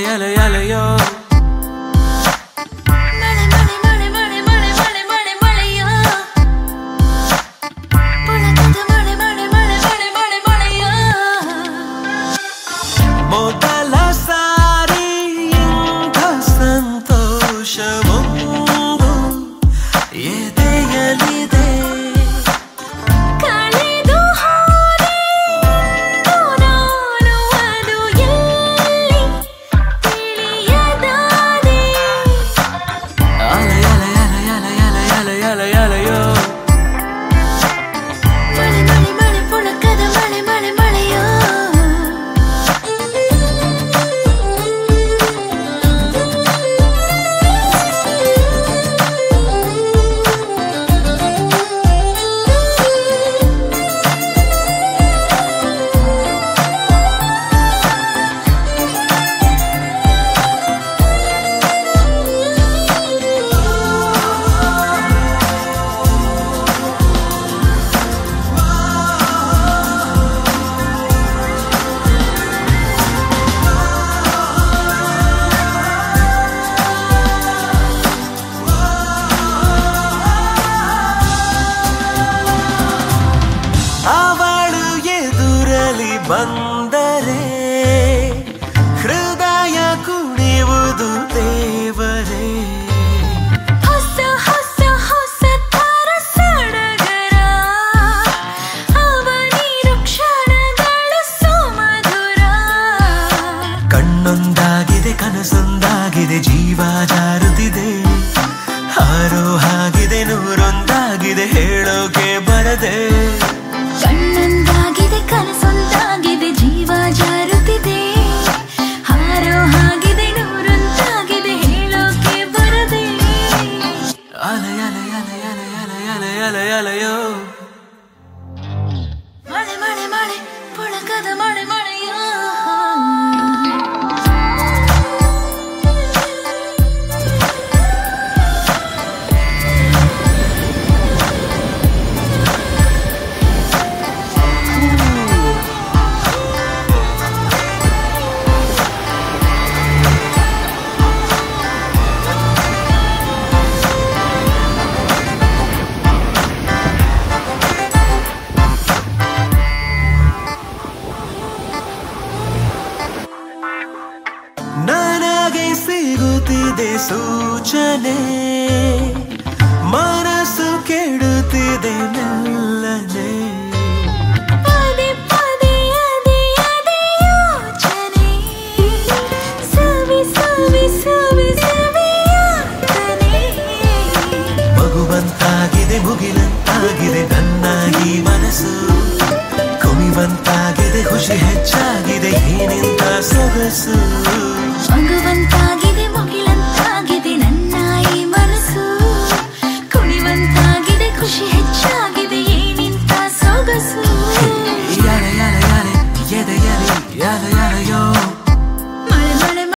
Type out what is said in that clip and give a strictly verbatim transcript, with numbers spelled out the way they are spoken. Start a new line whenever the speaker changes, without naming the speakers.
ಎಲೆ ಎಲೆಯೋ ಮೊದಲ ಸಾರಿ ಇಂಥ ಸಂತೋಷವೊಂದು ಎದೆಯಲಿದೆ
ಕಳೆದು ಹೋದೆ ನಾನು ಅದು ಎಲ್ಲಿ ತಿಳಿಯದಾದೆ
ಅಲೆ ಅಲೆ ಅಲೆ ಅಲೆ ಅಲೆ ಅಲೆ ಅಲೆ ಅಲೆಯೋ
ಮಳೆ ಮಳೆ ಮಳೆ ಪುಳಕದ ಮಳೆ ಮಳೆ ಮಳೆಯೋ
ಅವಳು ಎದುರಲಿ ಬಂದರೆ ಹೃದಯ ಕುಣಿಯುವುದು ದೇವರೇ
ಹೊಸ ಹೊಸ ಹೊಸ ತರ ಸಡಗರ ಅವನಿರು ಕ್ಷಣಗಳು ಸುಮಧುರ
ಕಣ್ಣೊಂದಾಗಿದೆ ಕನಸೊಂದಾಗಿದೆ ಜೀವ ಜಾರುತ್ತಿದೆ ಹಾರೋ ಹಾಗಿದೆ ನೂರೊಂದಾಗಿದೆ ಹೇಳೋಕೆ ಬರದೆ
ಕಣ್ಣೊಂದಾಗಿದೆ ಕನಸೊಂದಾಗಿದೆ ಜೀವ ಜಾರುತ್ತಿದೆ ಹಾರೋ ಹಾಗಿದೆ ನೂರೊಂದಾಗಿದೆ ಹೇಳೋಕೆ ಬರದೆ
ಅಲೆ ಅಲೆ ಅಲೆ ಅಲೆ ಅಲೆ ಅಲೆ ಅಲೆ ಅಲೆಯೋ
ಮಳೆ ಮಳೆ ಮಳೆ ಪುಳಕದ ಮಳೆ ಮಳೆಯೋ
ನನಗೆ ಸಿಗುತ್ತಿದೆ ಸೂಚನೆ ಮನಸ್ಸು ಕೆಡುತ್ತಿದೆ ಮೆಲ್ಲನೆ
ಪದೇ ಪದೇ ಅದೇ ಅದೇ ಯೋಚನೆ ಸವಿ ಸವಿ ಸವಿ ಸವಿಯಾತನೆ
ಮಗುವಂತಾಗಿದೆ ಮುಗಿಲಂತಾಗಿದೆ ನನ್ನ ಈ ಮನಸ್ಸು ಕುಣಿವಂತಾಗಿದೆ ಖುಷಿ ಹೆಚ್ಚಾಗಿದೆ ಏನಿಂತ ಸೊಗಸು
ಮಗುವಂತಾಗಿದೆ ಮುಗಿಲಂತಾಗಿದೆ ನನ್ನ ಈ ಮನಸ್ಸು ಕುಣಿವಂತಾಗಿದೆ ಖುಷಿ ಹೆಚ್ಚಾಗಿದೆ ಏನಿಂತ ಸೊಗಸು
ಎಲೆ ಎಲೆ ಎಲೆ ಎದೆ ಎಲೆ ಎಲೆ ಎಲೆಯೋ